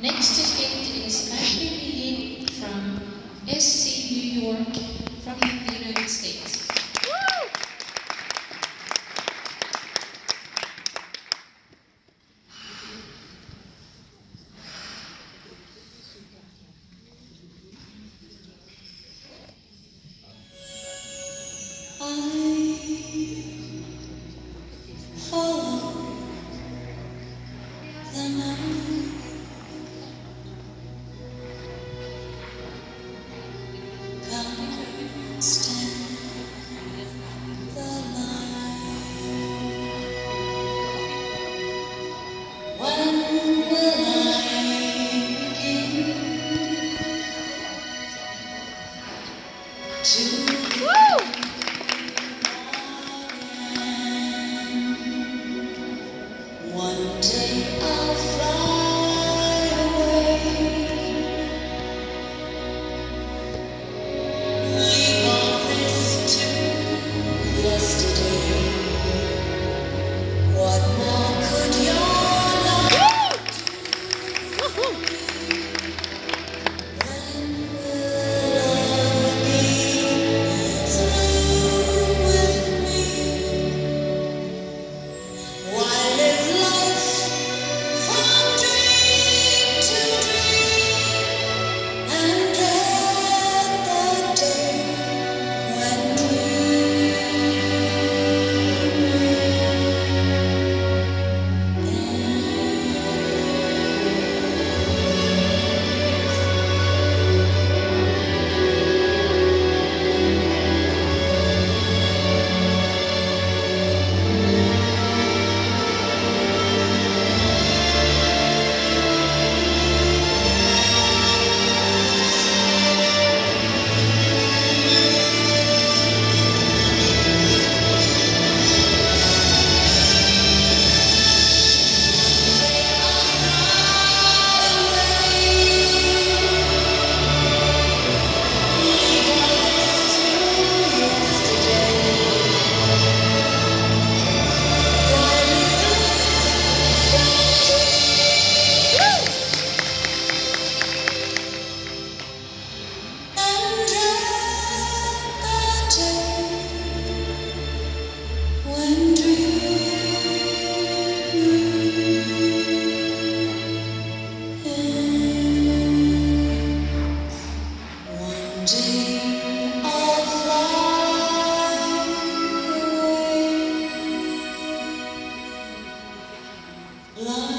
Next to skate is Ashley Leahy from SC New York from the United States. One day I'll fly away, leave all this to yesterday. What more could your love do for me? When will love be through with me? Why live life from dream to dream and dread the day when love.